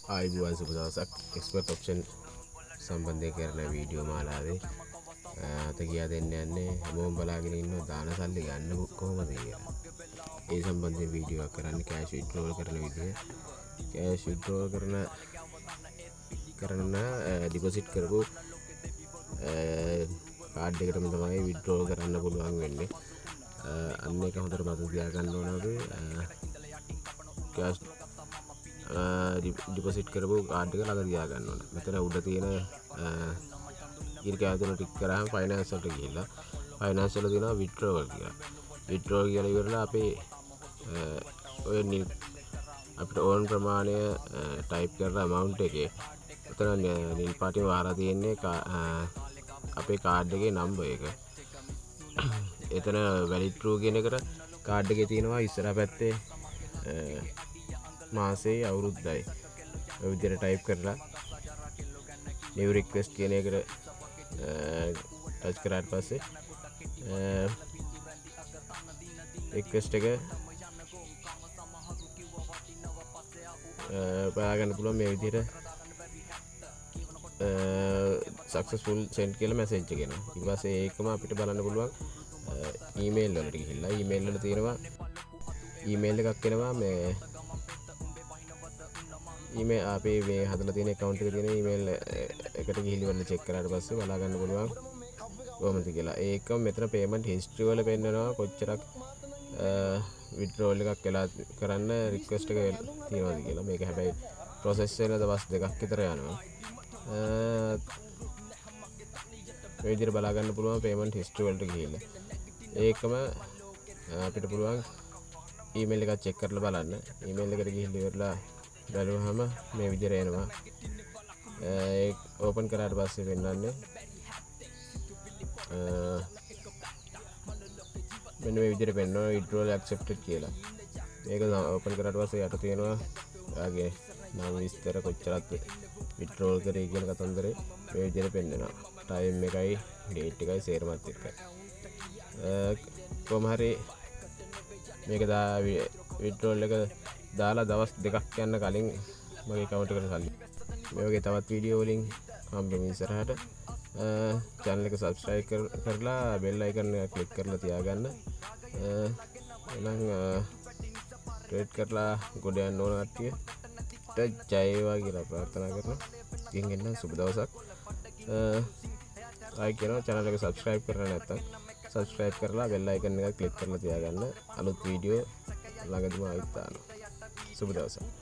ආයිබුවන් සුබ දවසක්. Expert option සම්බන්ධයෙන් කරන වීඩියෝ මාලාවේ අත කියා දෙන්න යන්නේ හැමෝම බලාගෙන ඉන්නවා දාන සල්ලි ගන්න කොහොමද කියලා. ඒ සම්බන්ධයෙන් වීඩියෝ එකක් කරන්න කෑෂ් විත්ඩ්‍රෝල් කරන විදිය. කෑෂ් විත්ඩ්‍රෝල් කරන ඩිපොසිට් කරපු කාඩ් එකටම තමයි විත්ඩ්‍රෝල් කරන්න පුළුවන් වෙන්නේ. අන්න ඒක හොඳට මතක තියාගන්න ඕන අපි. කෑෂ් ඩිපොසිට් කරපු කාඩ් එක ළඟ තියාගන්න ඕන. මෙතන උඩ තියෙන ඉරිකෑතුන ටික් කරාම ෆයිනෑන්ස් වලට ගිහිල්ලා ෆයිනෑන්ස් වල තියෙනවා විත්ඩ්‍රෝවල් කියලා. විත්ඩ්‍රෝවල් කියලා ඉවරලා අපි ඔය අපිට ඕන ප්‍රමාණය ටයිප් කරලා amount එකේ එතන නිල් පාටින් වහලා තියෙන්නේ අපේ කාඩ් එකේ නම්බර් එක. එතන valid true කියන එකට කාඩ් එකේ තියෙනවා ඉස්සරහ පැත්තේ මාසේ අවුරුද්දයි ඔය විදිහට ටයිප් කරලා new request කියන එකට ටච් කරාට පස්සේ රික්වෙස්ට් එක බලාගන්න පුළුවන්. මේ විදිහට successful send කියලා message එක එනවා. ඊට පස්සේ ඒකම අපිට බලන්න පුළුවන් email වලට ගිහිල්ලා email වල තියෙනවා email එකක් එනවා. මේ email අපේ මේ හදලා තියෙන account එකේ තියෙන email එකට ගිහිලි වල check කරාට පස්සේ බලා ගන්න පුළුවන් කොහොමද කියලා. ඒකම මෙතන payment history වල පෙන්නනවා කොච්චරක් withdrawal එකක් වෙලා කරන්න request එක තියෙනවද කියලා. මේක හැබැයි process වෙන දවස් දෙකක් විතර යනවා. මේ විදිහට බලා ගන්න පුළුවන් payment history වලට ගිහිල්ලා. ඒකම අපිට පුළුවන් email එකක් check කරලා බලන්න. email එකට ගිහිල්ලා ඉවරලා බැලුවහම මේ විදිහට එනවා. ඒක ඕපන් කරාට පස්සේ වෙන්නන්නේ මෙන්න මේ විදිහට පෙන්නනවා withdrawal accepted කියලා. මේක ඕපන් කරාට පස්සේ යට තියෙනවා ඔයාගේ නම් විස්තර කොච්චරක් withdrawal කරේ කියන කතන්දරේ මේ විදිහට පෙන්නනවා. time එකයි date එකයි සේරමත් එක්කයි. කොහොම හරි මේක withdrawal එක දාලා දවස් දෙකක් යන්න කලින් මගේ account එකට සල්ලි. මේ වගේ තවත් වීඩියෝ වලින් හම්බෙමු ඉස්සරහට. channel එක subscribe කරලා bell icon එක click කරලා තියාගන්න. එහෙනම් trade කරලා ගොඩ යන්න ඕන කට්ටියට ජය වේවා කියලා ප්‍රාර්ථනා කරනවා. ඉතින් එන්න සුබ දවසක්. like කරනවා channel එක subscribe කරලා නැත්නම් subscribe කරලා bell icon එක click කරලා තියාගන්න. අලුත් වීඩියෝ ළඟදිම ආයිත් දානවා. සුබ දවසක්.